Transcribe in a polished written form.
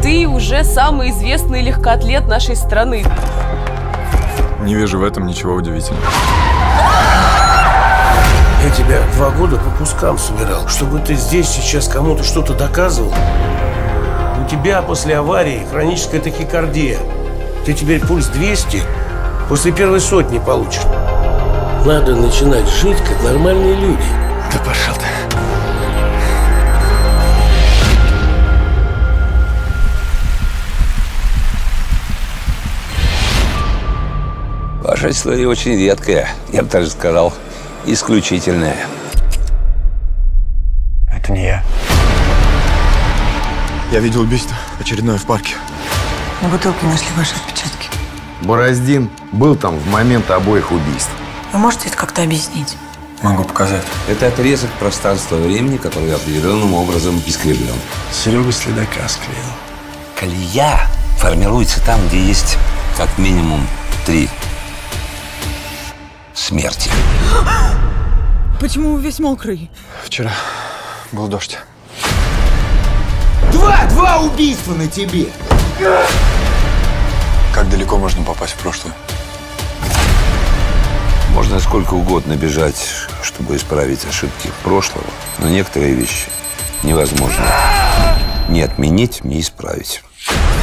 ты уже самый известный легкоатлет нашей страны. Не вижу в этом ничего удивительного. Я тебя 2 года по кускам собирал, чтобы ты здесь сейчас кому-то что-то доказывал. У тебя после аварии хроническая тахикардия. Ты теперь пульс 200 после первой сотни получишь. Надо начинать жить, как нормальные люди. Да пошел ты. Ваша история очень редкая, я бы даже сказал, исключительная. Это не я. Я видел убийство очередное в парке. На бутылке нашли ваши отпечатки. Бороздин был там в момент обоих убийств. Вы можете это как-то объяснить? Могу показать. Это отрезок пространства-времени, который определенным образом искривлен. Серега следака склеил. Колея формируется там, где есть как минимум 3 смерти. Почему вы весь мокрый? Вчера был дождь. Два убийства на тебе! Как далеко можно попасть в прошлое? Можно сколько угодно бежать, чтобы исправить ошибки прошлого, но некоторые вещи невозможно ни отменить, ни исправить.